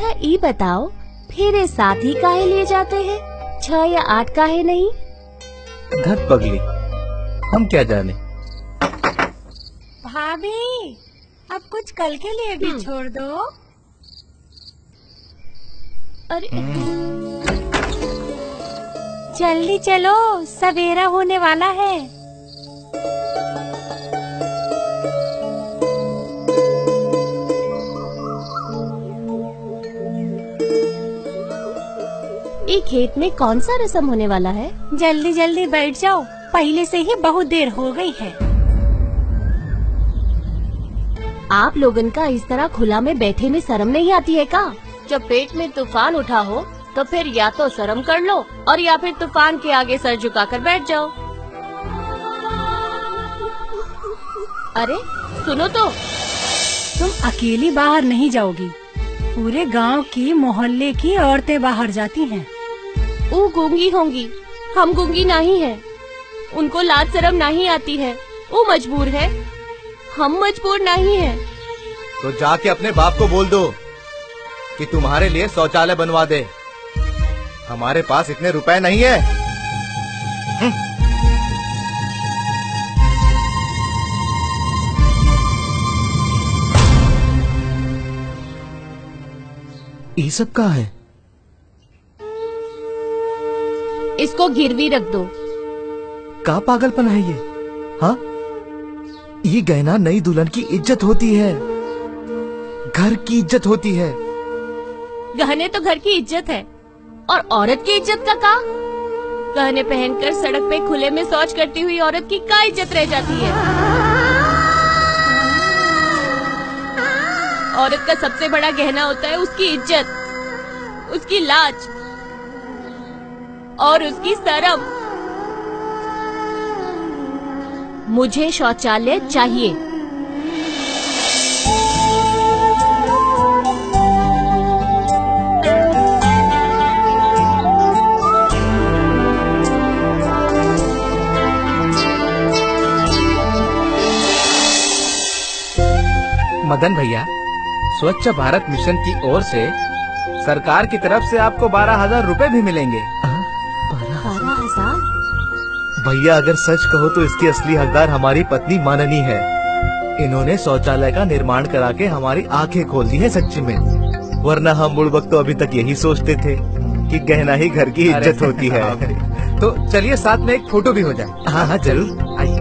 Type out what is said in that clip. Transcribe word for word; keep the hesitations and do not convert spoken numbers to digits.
अच्छा ये बताओ, फेरे साथ ही काहे लिए जाते हैं, छह या आठ काहे नहीं? धत पगली, हम क्या जाने। भाभी, अब कुछ कल के लिए भी छोड़ दो। अरे जल्दी चलो, सवेरा होने वाला है। ये खेत में कौन सा रस्म होने वाला है? जल्दी जल्दी बैठ जाओ, पहले से ही बहुत देर हो गई है। आप लोगन का इस तरह खुला में बैठे में शर्म नहीं आती है का? जब पेट में तूफान उठा हो तो फिर या तो शर्म कर लो और या फिर तूफान के आगे सर झुकाकर बैठ जाओ। अरे सुनो तो, तुम अकेली बाहर नहीं जाओगी, पूरे गांव की मोहल्ले की औरतें बाहर जाती हैं। वो गूंगी होंगी, हम गूंगी नहीं है। उनको लाज शर्म नहीं आती है, वो मजबूर है, हम मजबूर नहीं है। तो जाके अपने बाप को बोल दो कि तुम्हारे लिए शौचालय बनवा दे। हमारे पास इतने रुपए नहीं है। ये सब कहाँ है? इसको गिरवी रख दो। का पागलपन है ये? हाँ, ये गहना नई दुल्हन की इज्जत होती है, घर की इज्जत होती है। गहने तो घर की इज्जत है, और औरत की इज्जत का का? गहने पहनकर सड़क पे खुले में शौच करती हुई औरत की क्या इज्जत रह जाती है? औरत का सबसे बड़ा गहना होता है उसकी इज्जत, उसकी लाज और उसकी शर्म। मुझे शौचालय चाहिए। मदन भैया, स्वच्छ भारत मिशन की ओर से सरकार की तरफ से आपको बारह हजार रूपए भी मिलेंगे। बारह हजार? भैया, अगर सच कहो तो इसकी असली हकदार हमारी पत्नी माननी है। इन्होंने शौचालय का निर्माण करा के हमारी आंखें खोल दी है सच्ची में, वरना हम बुड़बक तो अभी तक यही सोचते थे कि गहना ही घर की इज्जत होती है। तो चलिए साथ में एक फोटो भी हो जाए। हाँ हाँ जरूर, आइए।